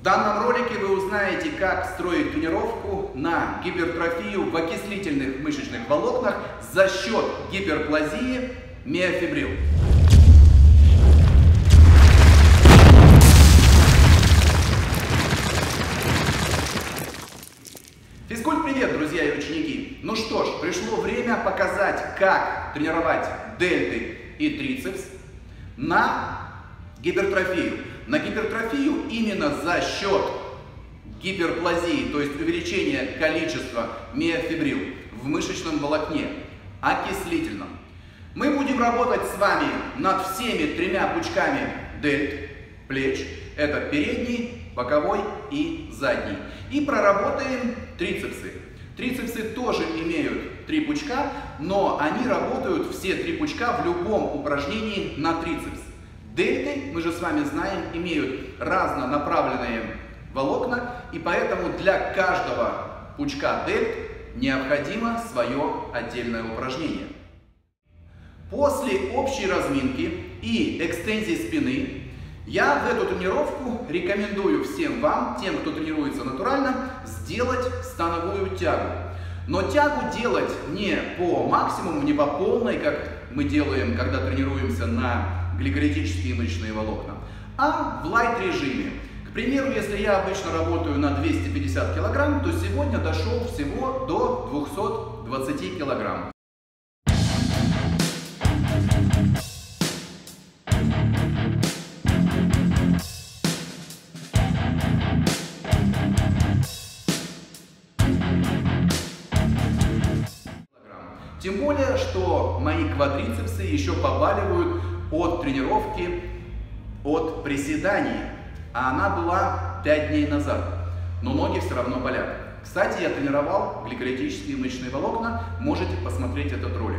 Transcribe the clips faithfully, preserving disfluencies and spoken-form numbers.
данном ролике вы узнаете, как строить тренировку на гипертрофию в окислительных мышечных волокнах за счет гиперплазии миофибрил. Физкульт-привет, друзья и ученики! Ну что ж, пришло время показать, как тренировать дельты и трицепс на гипертрофию. На гипертрофию именно за счет гиперплазии, то есть увеличения количества миофибрил в мышечном волокне, окислительном. Мы будем работать с вами над всеми тремя пучками дельт, плеч. Это передний, боковой и задний. И проработаем трицепсы. Трицепсы тоже имеют три пучка, но они работают все три пучка в любом упражнении на трицепс. Дельты, мы же с вами знаем, имеют разнонаправленные волокна, и поэтому для каждого пучка дельт необходимо свое отдельное упражнение. После общей разминки и экстензии спины я в эту тренировку рекомендую всем вам, тем, кто тренируется натурально, сделать становую тягу. Но тягу делать не по максимуму, не по полной, как мы делаем, когда тренируемся на гликолитические мышечные волокна, а в лайт-режиме. К примеру, если я обычно работаю на двести пятьдесят килограмм, то сегодня дошел всего до двухсот двадцати килограмм. Тем более, что мои квадрицепсы еще побаливают от тренировки, от приседаний. А она была пять дней назад. Но ноги все равно болят. Кстати, я тренировал гликолитические мышечные волокна. Можете посмотреть этот ролик.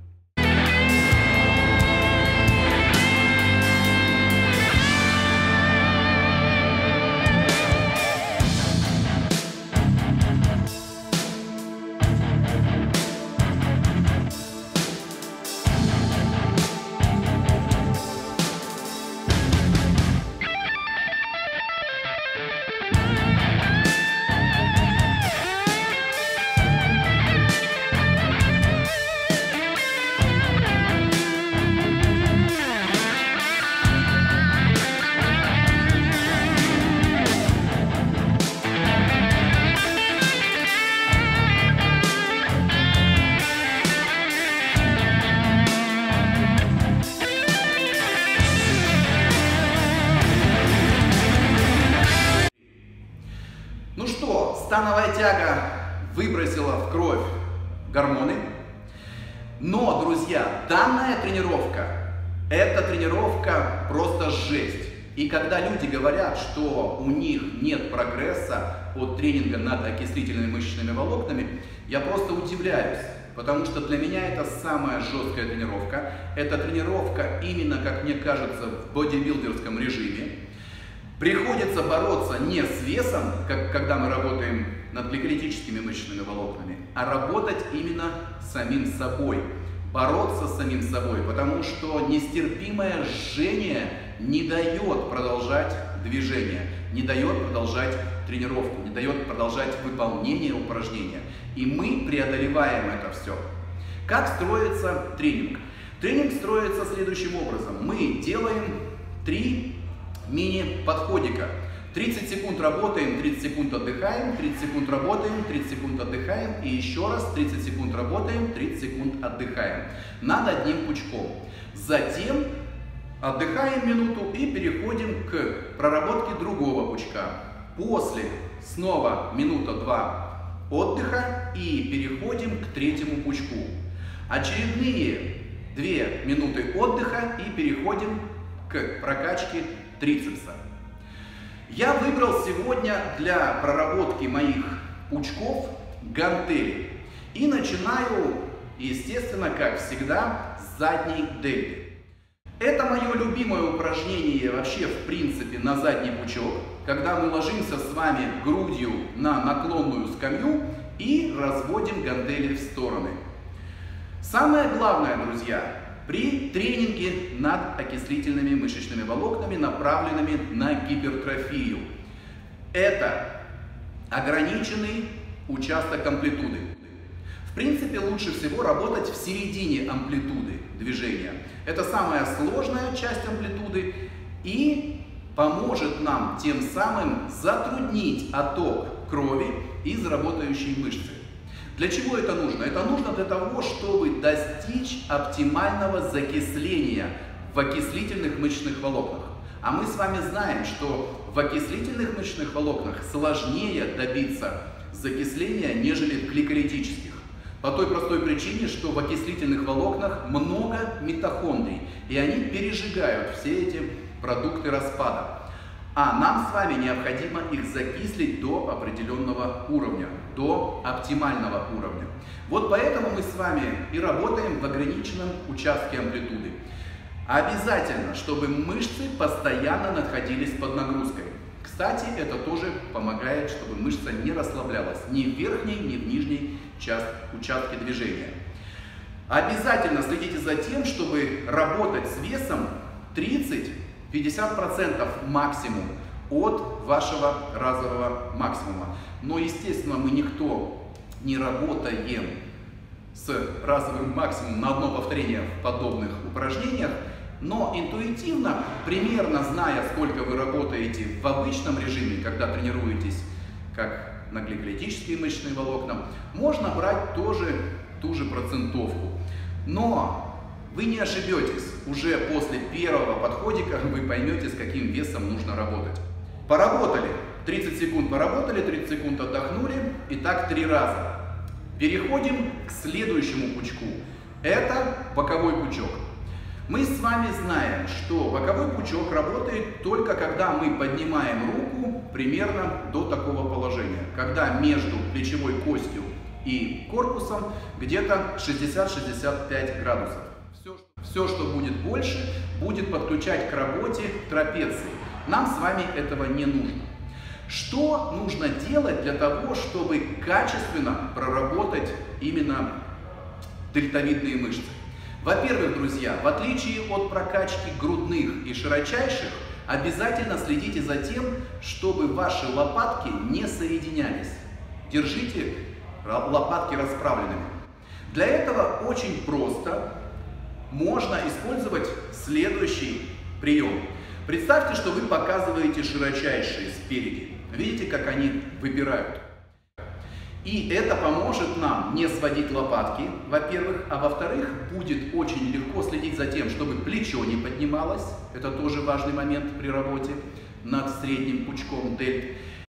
Становая тяга выбросила в кровь гормоны. Но, друзья, данная тренировка – это тренировка просто жесть. И когда люди говорят, что у них нет прогресса от тренинга над окислительными мышечными волокнами, я просто удивляюсь. Потому что для меня это самая жесткая тренировка. Это тренировка именно, как мне кажется, в бодибилдерском режиме. Приходится бороться не с весом, как когда мы работаем над гликолитическими мышечными волокнами, а работать именно с самим собой. Бороться с самим собой, потому что нестерпимое жжение не дает продолжать движение, не дает продолжать тренировку, не дает продолжать выполнение упражнения. И мы преодолеваем это все. Как строится тренинг? Тренинг строится следующим образом. Мы делаем три мини-подходика. тридцать секунд работаем, тридцать секунд отдыхаем, тридцать секунд работаем, тридцать секунд отдыхаем и еще раз тридцать секунд работаем, тридцать секунд отдыхаем. Над одним пучком. Затем отдыхаем минуту и переходим к проработке другого пучка. После снова минута-два отдыха и переходим к третьему пучку. Очередные две минуты отдыха и переходим к прокачке трицепса. Я выбрал сегодня для проработки моих пучков гантели. И начинаю, естественно, как всегда, с задней дельты. Это мое любимое упражнение вообще, в принципе, на задний пучок, когда мы ложимся с вами грудью на наклонную скамью и разводим гантели в стороны. Самое главное, друзья, при тренинге над окислительными мышечными волокнами, направленными на гипертрофию. Это ограниченный участок амплитуды. В принципе, лучше всего работать в середине амплитуды движения. Это самая сложная часть амплитуды и поможет нам тем самым затруднить отток крови из работающей мышцы. Для чего это нужно? Это нужно для того, чтобы достичь оптимального закисления в окислительных мышечных волокнах. А мы с вами знаем, что в окислительных мышечных волокнах сложнее добиться закисления, нежели в гликолитических. По той простой причине, что в окислительных волокнах много митохондрий, и они пережигают все эти продукты распада. А нам с вами необходимо их закислить до определенного уровня, до оптимального уровня. Вот поэтому мы с вами и работаем в ограниченном участке амплитуды. Обязательно, чтобы мышцы постоянно находились под нагрузкой. Кстати, это тоже помогает, чтобы мышца не расслаблялась ни в верхней, ни в нижней участке движения. Обязательно следите за тем, чтобы работать с весом тридцать-пятьдесят процентов максимум от вашего разового максимума. Но, естественно, мы никто не работаем с разовым максимумом на одно повторение в подобных упражнениях. Но интуитивно, примерно зная, сколько вы работаете в обычном режиме, когда тренируетесь как на гликолитические мышечные волокна, можно брать тоже ту же процентовку. Но вы не ошибетесь, уже после первого подходика вы поймете, с каким весом нужно работать. Поработали, тридцать секунд поработали, тридцать секунд отдохнули, и так три раза. Переходим к следующему пучку. Это боковой пучок. Мы с вами знаем, что боковой пучок работает только когда мы поднимаем руку примерно до такого положения, когда между плечевой костью и корпусом где-то шестьдесят-шестьдесят пять градусов. Все, все, что будет больше, будет подключать к работе трапеции. Нам с вами этого не нужно. Что нужно делать для того, чтобы качественно проработать именно дельтовидные мышцы? Во-первых, друзья, в отличие от прокачки грудных и широчайших, обязательно следите за тем, чтобы ваши лопатки не соединялись. Держите лопатки расправленными. Для этого очень просто можно использовать следующий прием. Представьте, что вы показываете широчайшие спереди. Видите, как они выпирают? И это поможет нам не сводить лопатки, во-первых, а во-вторых, будет очень легко следить за тем, чтобы плечо не поднималось. Это тоже важный момент при работе над средним пучком дельт.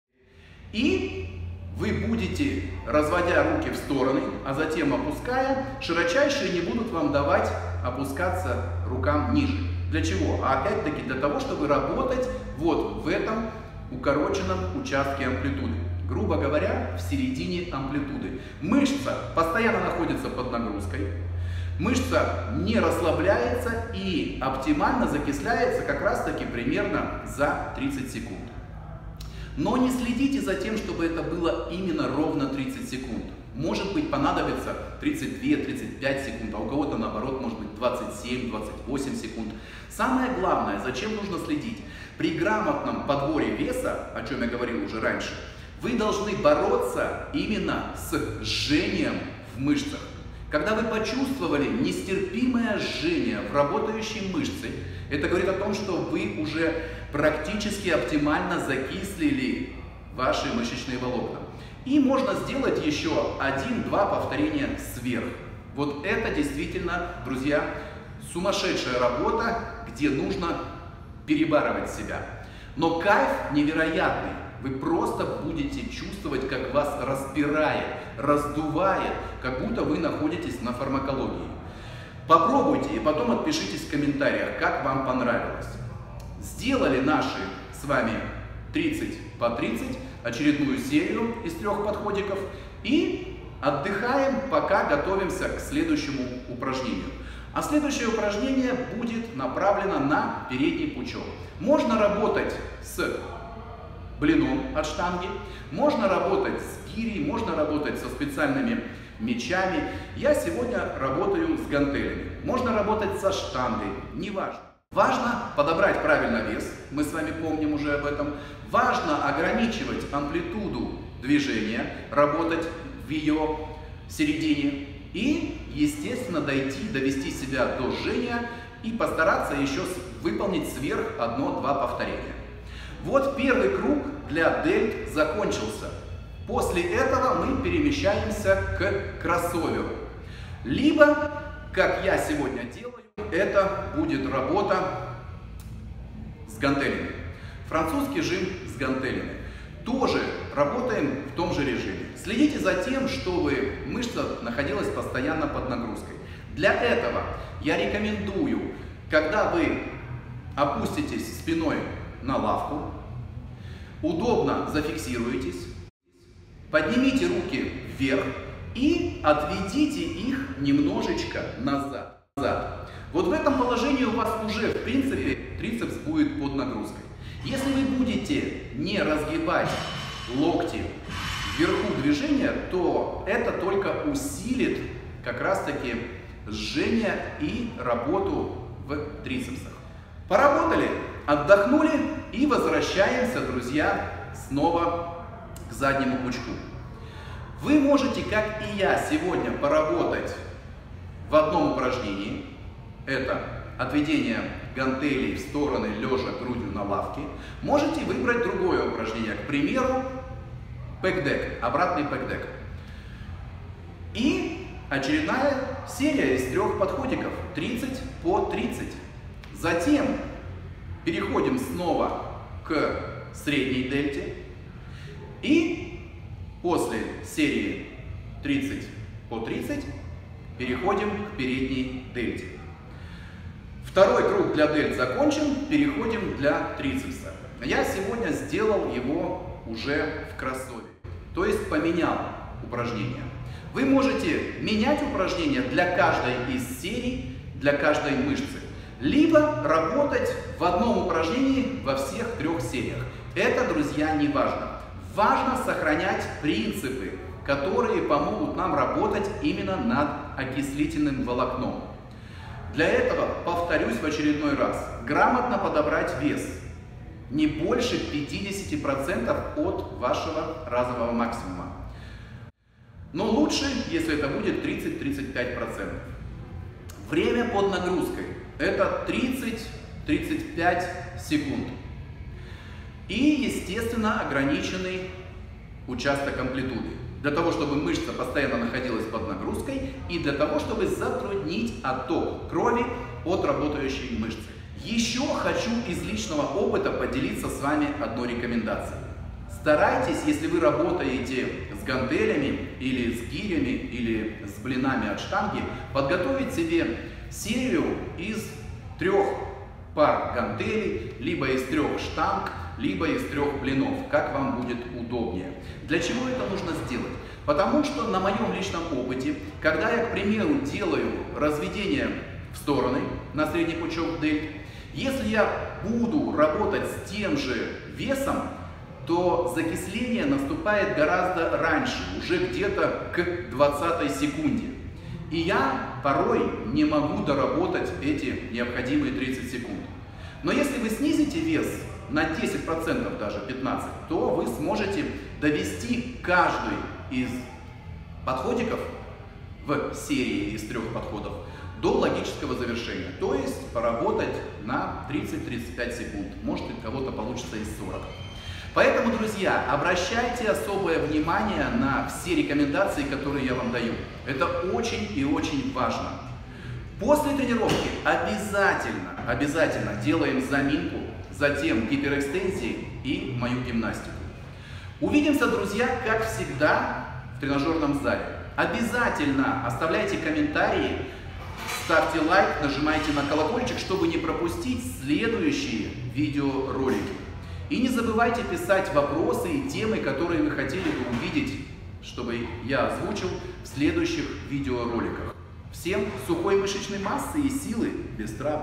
И вы будете, разводя руки в стороны, а затем опуская, широчайшие не будут вам давать опускаться рукам ниже. Для чего? А опять-таки для того, чтобы работать вот в этом укороченном участке амплитуды. Грубо говоря, в середине амплитуды. Мышца постоянно находится под нагрузкой. Мышца не расслабляется и оптимально закисляется как раз таки примерно за тридцать секунд. Но не следите за тем, чтобы это было именно ровно тридцать секунд. Может быть, понадобится тридцать две — тридцать пять секунд, а у кого-то наоборот может быть двадцать семь — двадцать восемь секунд. Самое главное, зачем нужно следить? При грамотном подборе веса, о чем я говорил уже раньше, вы должны бороться именно с жжением в мышцах. Когда вы почувствовали нестерпимое жжение в работающей мышце, это говорит о том, что вы уже практически оптимально закислили ваши мышечные волокна. И можно сделать еще один-два повторения сверх. Вот это действительно, друзья, сумасшедшая работа, где нужно перебарывать себя. Но кайф невероятный. Вы просто будете чувствовать, как вас распирает, раздувает, как будто вы находитесь на фармакологии. Попробуйте и потом отпишитесь в комментариях, как вам понравилось. Сделали наши с вами тридцать по тридцать, очередную серию из трех подходиков, и отдыхаем, пока готовимся к следующему упражнению. А следующее упражнение будет направлено на передний пучок. Можно работать с блином от штанги, можно работать с гирей, можно работать со специальными мячами. Я сегодня работаю с гантелями. Можно работать со штангой, неважно. Важно подобрать правильно вес, мы с вами помним уже об этом. Важно ограничивать амплитуду движения, работать в ее середине и, естественно, дойти, довести себя до жжения и постараться еще выполнить сверх одно-два повторения. Вот первый круг для дельт закончился. После этого мы перемещаемся к кроссоверу. Либо, как я сегодня делаю, это будет работа с гантелями. Французский жим с гантелями. Тоже работаем в том же режиме. Следите за тем, чтобы мышца находилась постоянно под нагрузкой. Для этого я рекомендую, когда вы опуститесь спиной на лавку, удобно зафиксируетесь, поднимите руки вверх и отведите их немножечко назад. Вот в этом положении у вас уже, в принципе, трицепс будет под нагрузкой. Если вы будете не разгибать локти вверху движения, то это только усилит как раз-таки жжение и работу в трицепсах. Поработали, отдохнули и возвращаемся, друзья, снова к заднему пучку. Вы можете, как и я, сегодня поработать в одном упражнении. Это отведение гантелей в стороны, лежа грудью на лавке. Можете выбрать другое упражнение, к примеру, пэкдек, обратный пэкдек. И очередная серия из трех подходиков, тридцать по тридцать. Затем переходим снова к средней дельте. И после серии тридцать по тридцать переходим к передней дельте. Второй круг для дельт закончен, переходим для трицепса. Я сегодня сделал его уже в кроссовере, то есть поменял упражнения. Вы можете менять упражнения для каждой из серий, для каждой мышцы, либо работать в одном упражнении во всех трех сериях. Это, друзья, не важно. Важно сохранять принципы, которые помогут нам работать именно над окислительным волокном. Для этого, повторюсь в очередной раз, грамотно подобрать вес не больше пятидесяти процентов от вашего разового максимума. Но лучше, если это будет тридцать-тридцать пять процентов. Время под нагрузкой – это тридцать-тридцать пять секунд. И, естественно, ограниченный участок амплитуды. Для того, чтобы мышца постоянно находилась под нагрузкой и для того, чтобы затруднить отток крови от работающей мышцы. Еще хочу из личного опыта поделиться с вами одной рекомендацией. Старайтесь, если вы работаете с гантелями или с гирями или с блинами от штанги, подготовить себе серию из трех пар гантелей, либо из трех штанг, либо из трех блинов, как вам будет удобнее. Для чего это нужно сделать? Потому что на моем личном опыте, когда я, к примеру, делаю разведение в стороны на средний пучок дельт, если я буду работать с тем же весом, то закисление наступает гораздо раньше, уже где-то к двадцатой секунде. И я порой не могу доработать эти необходимые тридцать секунд. Но если вы снизите вес на десять процентов, даже пятнадцать процентов, то вы сможете довести каждый из подходиков в серии из трех подходов до логического завершения. То есть поработать на тридцать-тридцать пять секунд. Может, у кого-то получится и сорок. Поэтому, друзья, обращайте особое внимание на все рекомендации, которые я вам даю. Это очень и очень важно. После тренировки обязательно, обязательно делаем заминку, затем гиперэкстензии и мою гимнастику. Увидимся, друзья, как всегда в тренажерном зале. Обязательно оставляйте комментарии, ставьте лайк, нажимайте на колокольчик, чтобы не пропустить следующие видеоролики. И не забывайте писать вопросы и темы, которые вы хотели бы увидеть, чтобы я озвучил в следующих видеороликах. Всем сухой мышечной массы и силы без травм.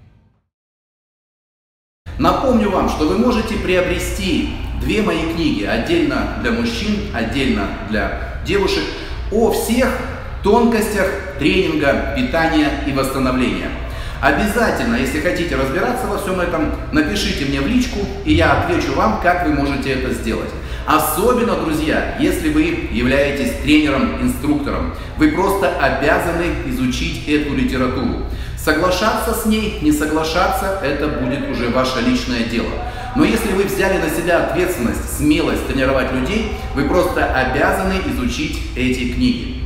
Напомню вам, что вы можете приобрести две мои книги, отдельно для мужчин, отдельно для девушек, о всех тонкостях тренинга, питания и восстановления. Обязательно, если хотите разбираться во всем этом, напишите мне в личку, и я отвечу вам, как вы можете это сделать. Особенно, друзья, если вы являетесь тренером-инструктором, вы просто обязаны изучить эту литературу. Соглашаться с ней, не соглашаться, это будет уже ваше личное дело. Но если вы взяли на себя ответственность, смелость тренировать людей, вы просто обязаны изучить эти книги.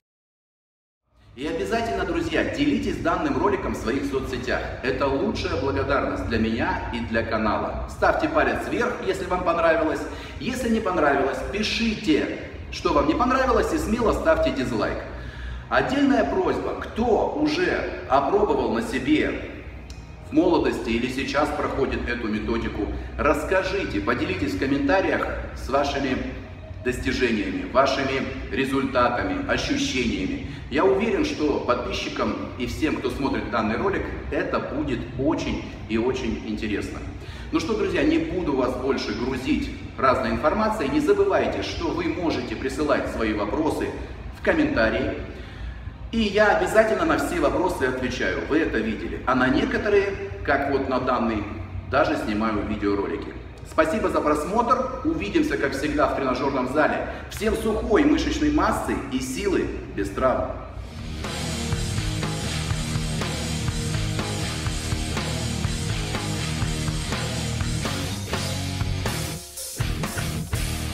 И обязательно, друзья, делитесь данным роликом в своих соцсетях. Это лучшая благодарность для меня и для канала. Ставьте палец вверх, если вам понравилось. Если не понравилось, пишите, что вам не понравилось, и смело ставьте дизлайк. Отдельная просьба, кто уже опробовал на себе в молодости или сейчас проходит эту методику, расскажите, поделитесь в комментариях с вашими достижениями, вашими результатами, ощущениями. Я уверен, что подписчикам и всем, кто смотрит данный ролик, это будет очень и очень интересно. Ну что, друзья, не буду вас больше грузить разной информацией. Не забывайте, что вы можете присылать свои вопросы в комментарии. И я обязательно на все вопросы отвечаю. Вы это видели. А на некоторые, как вот на данный, даже снимаю видеоролики. Спасибо за просмотр. Увидимся, как всегда, в тренажерном зале. Всем сухой мышечной массы и силы без травм.